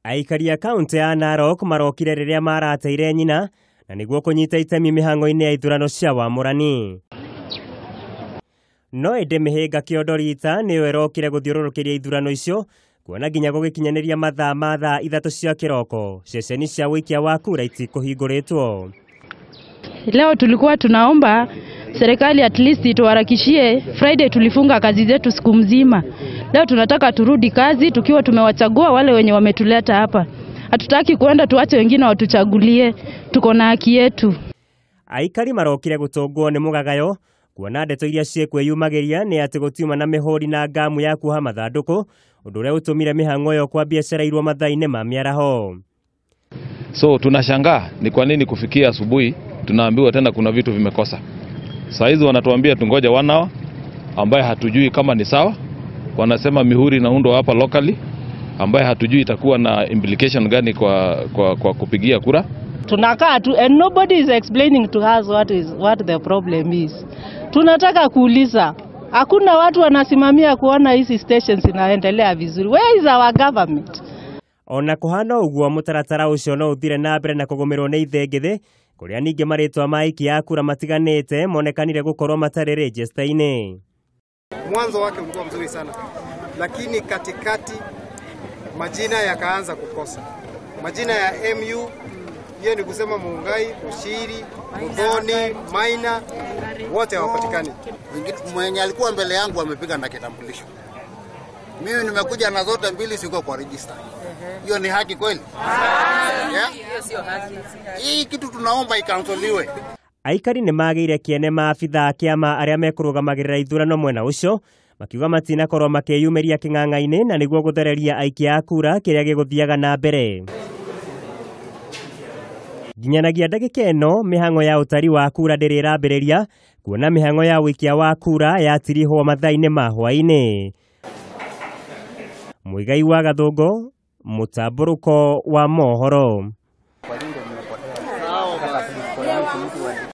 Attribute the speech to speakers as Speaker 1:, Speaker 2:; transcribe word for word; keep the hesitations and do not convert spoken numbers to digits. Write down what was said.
Speaker 1: Aikari a kaunti ya Narok marokire riria marateire nyina na niguo kunyita itemi mihango-ini ya ithurano cia wamurani. No ende mihinga Kiondorita niyo erokire guthiururukiria ithurano icio kuona nginya gugikinyaniria mathaa ma thaa ithatu cia kiroko ceceni cia wikia wa kura itikuhinguritwo.
Speaker 2: Leo tulikuwa tunaomba serikali at least ituharakishie. Friday tulifunga kazi zetu siku mzima. Leo tunataka turudi kazi tukiwa tumewachagua wale wenye wametuleta hapa. Hatutaki kuenda tuache wengine watuchagulie. Tuko na haki yetu.
Speaker 1: Aikari marokire gutongwo ni mugagayo kuona ndeto iria ciekwiyumagiria ni ati gutiuma na mihori na ngamu ya kuha mathanduku undu uria utumire mihango yo kwa biashara irwo mathaine ma miaraho.
Speaker 3: So tunashangaa ni kwa nini kufikia asubuhi tunaambiwa tena kuna vitu vimekosa. Saa hizi wanatuambia tungoja wanao ambaye hatujui kama ni sawa. Wanasema mihuri na undo hapa locally ambaye hatujui itakuwa na implication gani kwa kwa, kwa kupigia kura.
Speaker 4: Tunakaa tu and nobody is explaining to us what is what the problem is. Tunataka kuuliza. Hakuna watu wanasimamia kuona hizi stations inaendelea vizuri. Where is our government?
Speaker 1: Ona kuhana uguo mutaratara ucio no uthire na mbere na kugumirwo ni ithengithi kuria ningi maritwa maiki ya kura matiganite monekanire gukorwo matari register-ini.
Speaker 5: Mwanzo wake ulikuwa mzuri sana, lakini katikati majina yakaanza kukosa. Majina ya M U, hiyo ni kusema Mungai, Mushiri, Mudhoni, Maina, wote hawapatikani.
Speaker 6: Mwenye alikuwa mbele yangu amepiga na kitambulisho. Mimi nimekuja na zote mbili siko kwa register. Hiyo ni haki kweli? Yeah? Hii kitu tunaomba ikansoliwe.
Speaker 1: Aikari ni magire kiene maabitha kiama aria mekurugamagira ithurano mwena ucio makiuga matina korwo makiyumiria king'ang'a-ini na niguo guthereria aikia a kura kiria giguthiaga na mbere. Ginyanagia ndagika ino mihango ya utari wa kura ndiri irambiriria kuona mihango ya wikia wa kura yatirihwo mathaa-ini ma hwaini. Muigai wa Gathungu, Mutamburuko wa mohoro.